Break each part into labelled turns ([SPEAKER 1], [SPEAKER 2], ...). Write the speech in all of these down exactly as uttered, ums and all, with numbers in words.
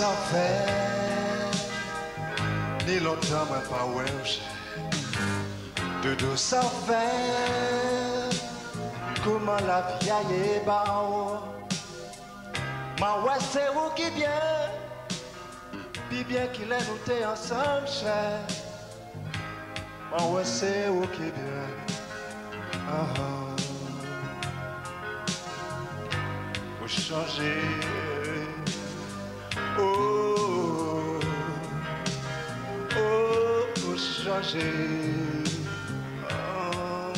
[SPEAKER 1] ça fait ni longtemps mais pas ouais. Doudou ça fait comment la vie est bao. Ma ouais c'est vous qui bien, puis bien qu'il est nous t'es ensemble cher. Ma ouais c'est vous qui bien. Ah ah. Faut changer. Oh, oh, faut changer. Oh,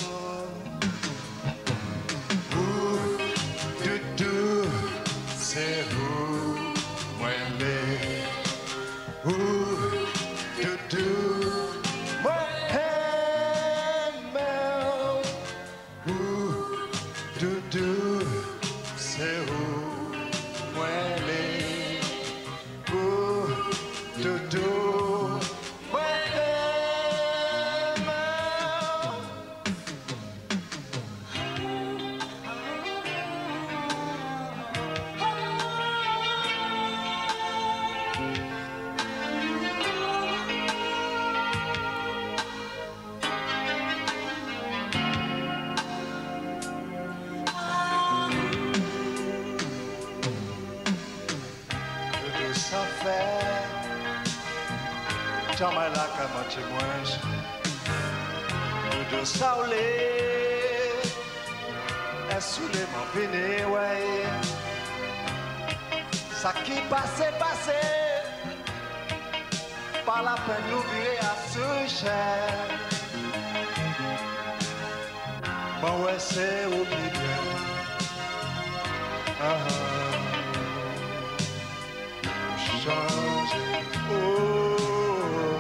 [SPEAKER 1] oh, doudou, c'est vous, moi aimé. Oh, doudou, moi aimé. Oh, doudou, c'est vous, moi aimé. Doudou, moi aime. Doudou, ça fait jamais la camoche moins. Doudou saoulé, est soulé mon béné, ouais. Ça qui passe, passe, pas la peine d'oublier à ce cher. Bon, ouais, c'est oublié bien. Ah ah. Changer, oh,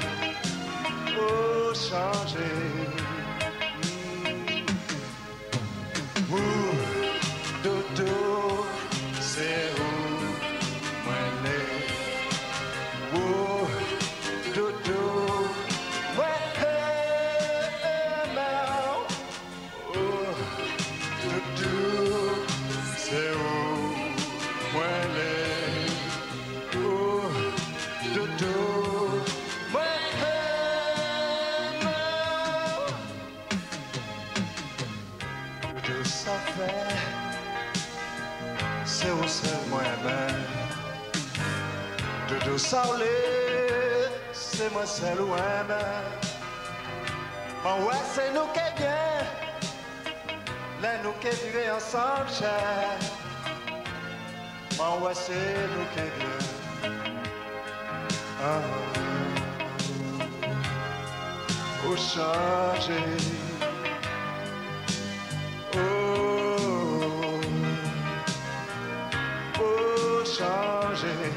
[SPEAKER 1] oh, changer. Mm. Ouh, dodo, c'est où, moi les. Ouh, dodo, ouais, now. Oh, dodo, c'est où, moi les. Doudou, moi aime. Doudou ça fait, c'est où c'est moi aime. Doudou ça l'est, c'est moi seul où aime. Bon ouais c'est nous qui est bien, là nous qui vivons ensemble cher. Bon ouais c'est nous qui est bien. Ah, oh, changer. Oh, oh, changer.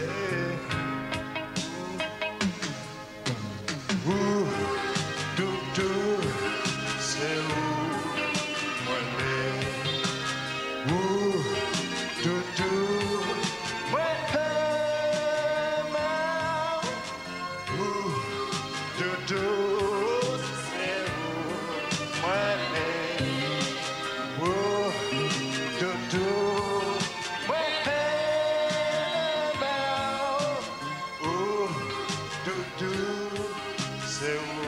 [SPEAKER 1] Ouh, doudou, c'est où, moi les. Ouh, doudou, moi doudou, c'est où, moi aimé. Oh, doudou, moi aimé. Oh, doudou, c'est où.